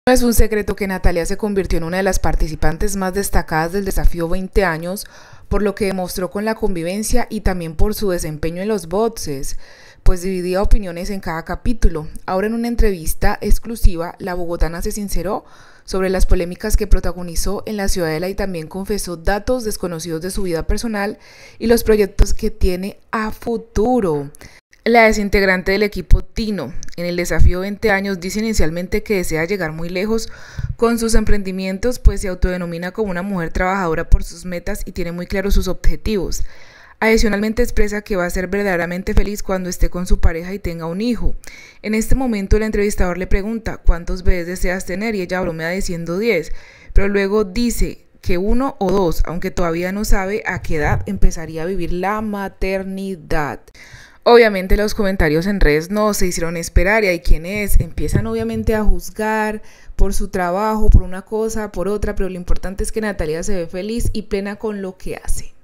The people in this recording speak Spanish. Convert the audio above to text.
No es un secreto que Natalia se convirtió en una de las participantes más destacadas del desafío 20 años, por lo que demostró con la convivencia y también por su desempeño en los boxes, pues dividía opiniones en cada capítulo. Ahora en una entrevista exclusiva, la bogotana se sinceró sobre las polémicas que protagonizó en la Ciudadela y también confesó datos desconocidos de su vida personal y los proyectos que tiene a futuro. La desintegrante del equipo Tino en el desafío 20 años dice inicialmente que desea llegar muy lejos con sus emprendimientos, pues se autodenomina como una mujer trabajadora por sus metas y tiene muy claros sus objetivos. Adicionalmente expresa que va a ser verdaderamente feliz cuando esté con su pareja y tenga un hijo. En este momento el entrevistador le pregunta ¿cuántos bebés deseas tener? Y ella bromea diciendo 10, pero luego dice que 1 o 2, aunque todavía no sabe a qué edad empezaría a vivir la maternidad. Obviamente los comentarios en redes no se hicieron esperar y hay quienes empiezan obviamente a juzgar por su trabajo, por una cosa, por otra, pero lo importante es que Natalia se ve feliz y plena con lo que hace.